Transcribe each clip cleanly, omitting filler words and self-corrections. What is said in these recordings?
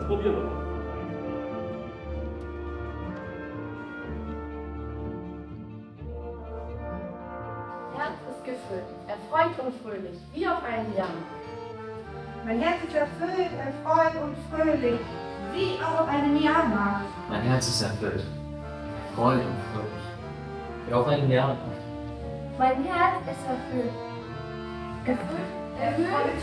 Probieren wir mal. Herz ist gefüllt, erfreut und fröhlich, wie auf einem Jahrmarkt. Mein Herz ist erfüllt, erfreut und fröhlich, wie auf einem Jahrmarkt. Mein Herz ist erfüllt, erfreut und fröhlich, wie auf einem Jahrmarkt. Mein Herz ist erfüllt. Erfüllt? Erfüllt?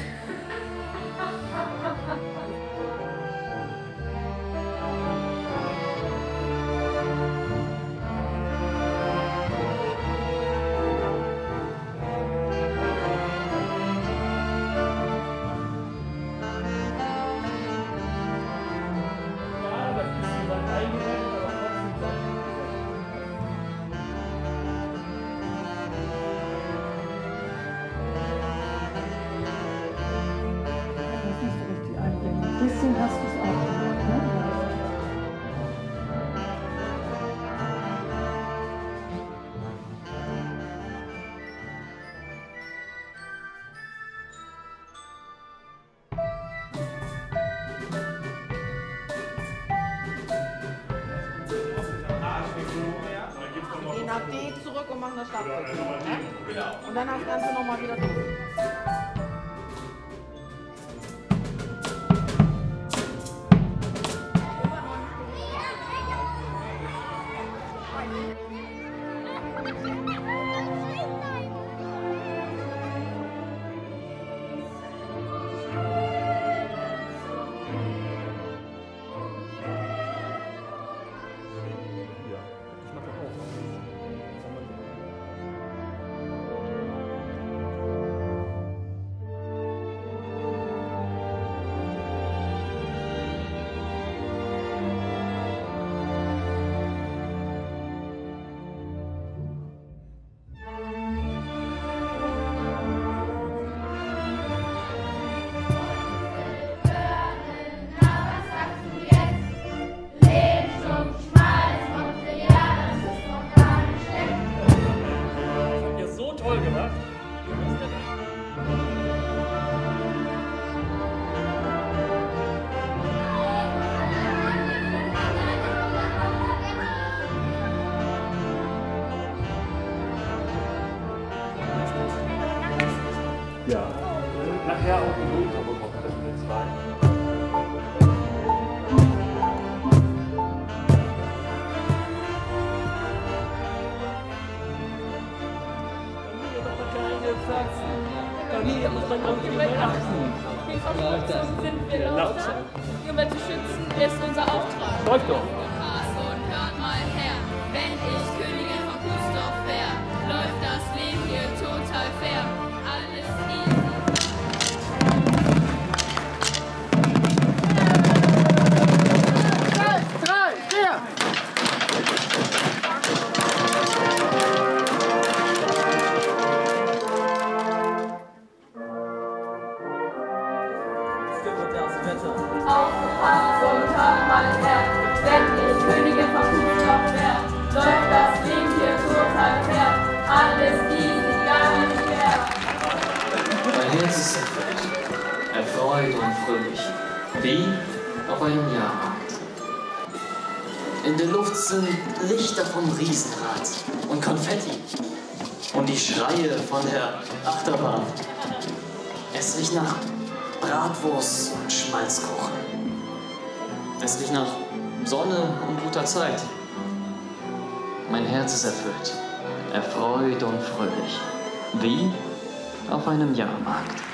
Ein bisschen hast du es auch gemacht, ne? Wir gehen nach D zurück und machen das Schlagzeug. Ne? Und dann das Ganze nochmal wieder durch. Ja, nachher auch einen Motor bekommen, das sind jetzt zwei. Familie muss man auch immer achten. Wie verpflichtet sind wir lauter? Jemand zu schützen ist unser Auftrag. Läuft doch. Und hört mal her, wenn ich Königin von Kustorf wär, läuft das Leben hier total fair. Alles easy. Aufgepasst und hört mal her, wenn ich Königin von Kustorf wär, läuft das Leben hier total fair. Alles easy, gar nicht schwer. Mein Herz ist erfüllt, erfreut und fröhlich, wie auf einem Jahrmarkt. In der Luft sind Lichter vom Riesenrad und Konfetti und die Schreie von der Achterbahn. Es riecht nach Bratwurst und Schmalzkuchen. Es riecht nach Sonne und guter Zeit. Mein Herz ist erfüllt, erfreut und fröhlich, wie auf einem Jahrmarkt.